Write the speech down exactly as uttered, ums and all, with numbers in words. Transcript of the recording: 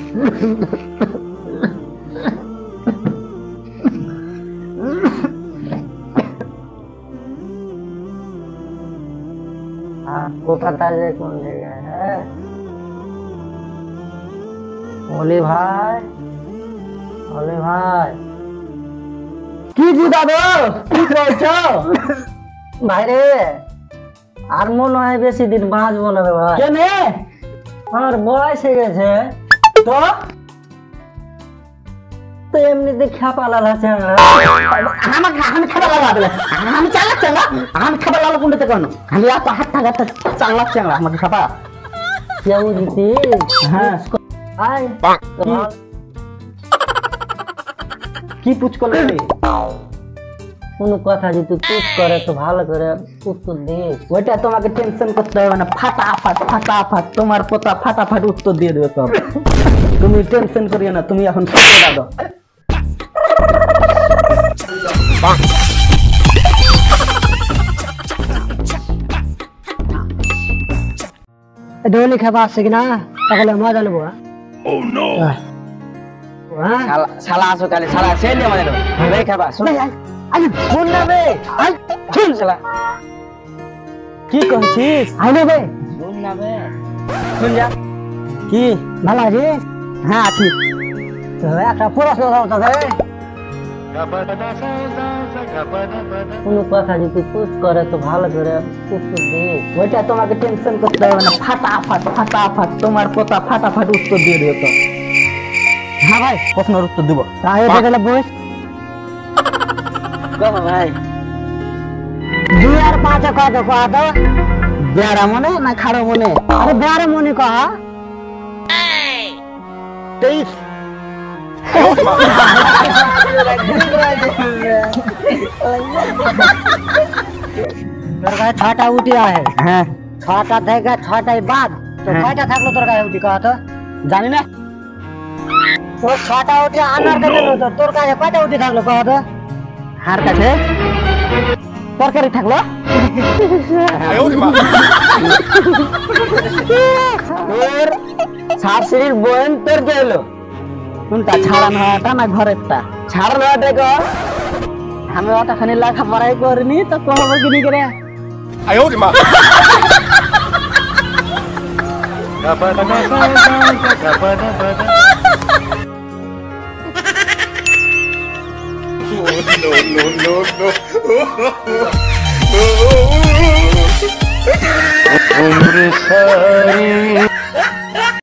आपको पता है कौन ले गया है? ओली भाई, ओली भाई की बुदा दो की कहो भाई रे আর মনে হয় বেশি দিন বাঁচবো না রে ভাই। কেন আমার বয়স হয়ে গেছে তো তো এমনিতে খেপা লালা চাংড়া আমাকে আমি খেপা লালা দিলে আমি চালাক চাংড়া আমি খেপা লালা কোনটাতে কেন আমি এত হাত টাকা চালাক চাংড়া আমাকে খেপা কেউ দিতি হ্যাঁ আয় কি পুছ করলে কোনো কথা যদি পুছ করে তো ভালো করে উত্তর দিস। ওইটা তোমাকে টেনশন করতে হবে না, ফাটাফাট ফাটাফাট তোমার পোতা ফাটাফাট উত্তর দিয়ে দেবে। তো তুমি টেনশন করিও না, তুমি এখন শুনে দাও। ডোলি খাবা আছে কিনা তাহলে মজা নেবো। ও নো শালা শালা আসো কালে শালা সেলে মজা নেবো ভাই খাবা শুন আই শুন না বে আই শুন শালা কি করছিস আই না বে শুন না বে শুন যা কি ভালো আছিস? হ্যাঁ আছি। তো একটা প্রশ্ন দাও তো রে কোনো কথা যদি পুছ করে তো ভালো করে উত্তর দিস। ওইটা তোমাকে টেনশন করতে হবে না, ফাটাফাট ফাটাফাট তোমার পোতা ফাটাফাট উত্তর দিয়ে দেবে। তো হ্যাঁ ভাই প্রশ্নের উত্তর দিব তাই গেলে বস ভাই দুই আর পাঁচ কত কয়া তো বেড়া মনে না খাড়ো মনে? আরে বেড়া মনে কহা তেইশ। তোর কাছে ছটা উঠি আছে? হ্যাঁ ছটা থেকে ছটাই বাদ তো কয়টা থাকলো তোর কাছে উঠি কয়া তো? জানি না। তোর ছটা উঠি আনার কাছে তো তোর কাছে কয়টা উঠি থাকলো কয়া তো? হার কাছে তরকারি থাকলো। তোর শাশুড়ির বোন তোর কে হলো কোনটা ছাড়ানো হওয়াটা না ঘরেরটা? ছাড়ানো হওয়াটা কর। আমি ওটা খানি লেখাপড়াই করিনি তো কহবো কিনি করে उम्र सारी